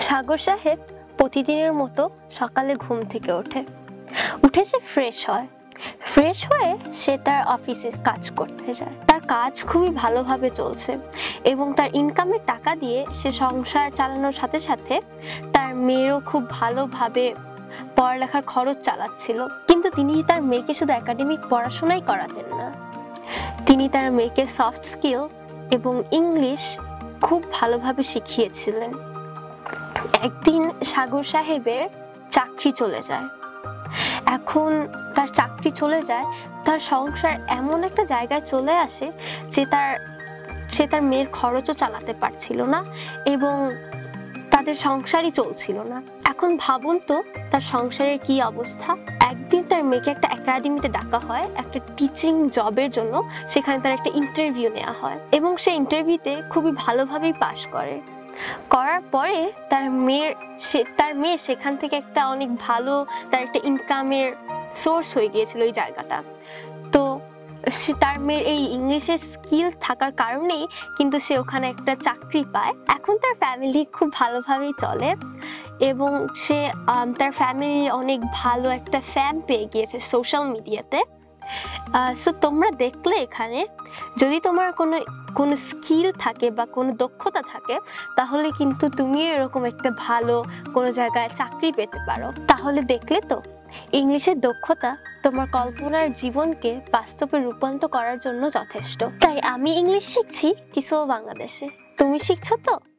সাগর সাহেব প্রতিদিনের মতো সকালে ঘুম থেকে উঠে সে ফ্রেশ হয়ে সে তার অফিসে কাজ করতে যায়। তার কাজ খুবই ভালোভাবে চলছে এবং তার ইনকামের টাকা দিয়ে সে সংসার চালানোর সাথে সাথে তার মেয়েরও খুব ভালোভাবে পড়ালেখার খরচ চালাচ্ছিল। কিন্তু তিনি তার মেয়েকে শুধু একাডেমিক পড়াশোনাই করাতেন না, তিনি তার মেয়েকে সফট স্কিল এবং ইংলিশ খুব ভালোভাবে শিখিয়েছিলেন। একদিন সাগর সাহেবের চাকরি চলে যায়। এখন তার চাকরি চলে যায়, তার সংসার এমন একটা জায়গায় চলে আসে যে সে তার মেয়ের খরচও চালাতে পারছিল না এবং তাদের সংসারই চলছিল না। এখন ভাবুন তো তার সংসারের কি অবস্থা। একদিন তার মেয়েকে একটা একাডেমিতে ডাকা হয় একটা টিচিং জবের জন্য। সেখানে তার একটা ইন্টারভিউ নেওয়া হয় এবং সে ইন্টারভিউতে খুবই ভালোভাবেই পাশ করার পরে তার মেয়ে সেখান থেকে একটা অনেক ভালো তার একটা ইনকামের সোর্স হয়ে গিয়েছিল এই জায়গাটা। তো তার মেয়ের এই ইংলিশের স্কিল থাকার কারণেই কিন্তু সে ওখানে একটা চাকরি পায়। এখন তার ফ্যামিলি খুব ভালোভাবেই চলে এবং সে তার ফ্যামিলি অনেক ভালো একটা ফ্যান পেয়ে গিয়েছে সোশ্যাল মিডিয়াতে। সো তোমরা দেখলে এখানে যদি তোমার কোনো স্কিল থাকে বা কোনো দক্ষতা থাকে তাহলে কিন্তু তুমি এরকম একটা ভালো কোনো জায়গায় চাকরি পেতে পারো। তাহলে দেখলে তো ইংলিশের দক্ষতা তোমার কল্পনার জীবনকে বাস্তবে রূপান্তর করার জন্য যথেষ্ট। তাই আমি ইংলিশ শিখছি টিসো বাংলাদেশে। তুমি শিখছো তো?